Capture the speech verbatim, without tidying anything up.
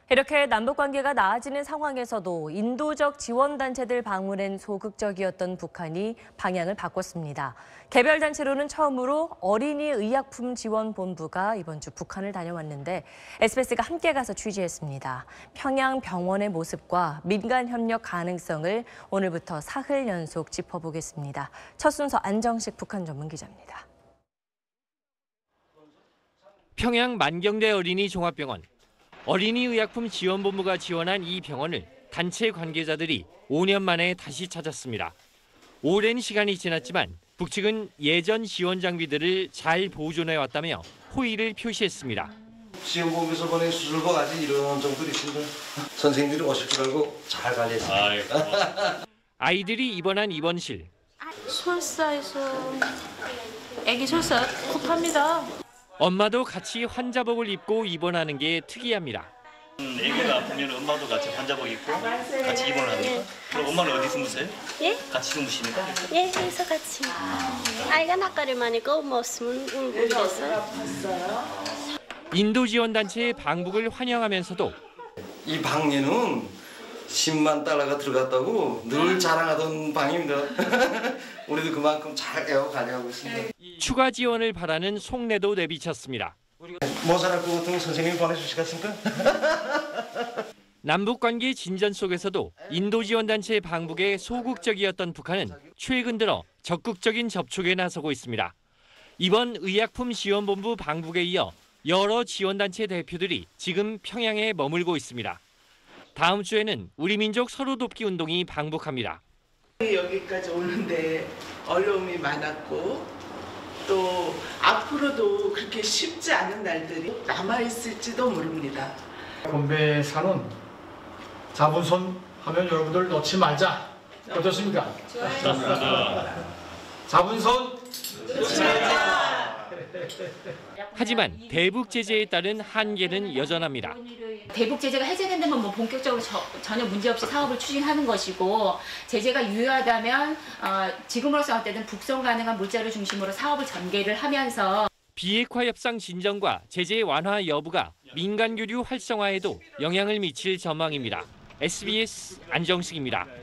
이렇게 남북관계가 나아지는 상황에서도 인도적 지원단체들 방문엔 소극적이었던 북한이 방향을 바꿨습니다. 개별 단체로는 처음으로 어린이 의약품 지원본부가 이번 주 북한을 다녀왔는데 에스비에스가 함께 가서 취재했습니다. 평양 병원의 모습과 민간 협력 가능성을 오늘부터 사흘 연속 짚어보겠습니다. 첫 순서 안정식 북한 전문 기자입니다. 평양 만경대 어린이 종합병원. 어린이 의약품 지원본부가 지원한 이 병원을 단체 관계자들이 오 년 만에 다시 찾았습니다. 오랜 시간이 지났지만 북측은 예전 지원 장비들을 잘 보존해 왔다며 호의를 표시했습니다. 지원본부에서 보낸 수술복 아직 이런 정도로 있습니다. 선생님들이 오실 줄 알고 잘 관리했습니다. 아이들이 입원한 입원실. 설사해서 아기 설사 급합니다. 엄마도 같이 환자복을 입고 입원하는 게 특이합니다. 아기가 아프면 엄마도 같이 환자복 입고 같이 입원을 합니까? 예. 그럼 엄마는 어디 주무세요? 예? 같이 주무십니까? 예, 여기서 같이. 아이가 낯가리 많이 꺼먹었으면 울고 그래서. 인도 지원단체의 방북을 환영하면서도 이 방에는 십만 달러가 들어갔다고 늘 자랑하던 방입니다. 우리도 그만큼 잘 애워 관리하고 있습니다. 추가 지원을 바라는 속내도 내비쳤습니다. 모자랄 것 같으면 선생님이 보내주시겠습니까? 남북관계 진전 속에서도 인도 지원단체의 방북에 소극적이었던 북한은 최근 들어 적극적인 접촉에 나서고 있습니다. 이번 의약품 지원본부 방북에 이어 여러 지원단체 대표들이 지금 평양에 머물고 있습니다. 다음 주에는 우리 민족 서로 돕기 운동이 방북합니다. 여기까지 오는데 어려움이 많았고 또 앞으로도 그렇게 쉽지 않은 날들이 남아있을지도 모릅니다. 건배사는 자분손 하면 여러분들 놓지 말자. 어떻습니까? 좋습니다. 자분손 놓지 말자. 하지만 대북 제재에 따른 한계는 여전합니다. 대북 제재가 해제된다면 뭐 본격적으로 저, 전혀 문제없이 사업을 추진하는 것이고 제재가 유효하다면 어, 지금으로서 어쨌든 북송 가능한 물자를 중심으로 사업을 전개를 하면서 비핵화 협상 진전과 제재 완화 여부가 민간 교류 활성화에도 영향을 미칠 전망입니다. 에스비에스 안정식입니다.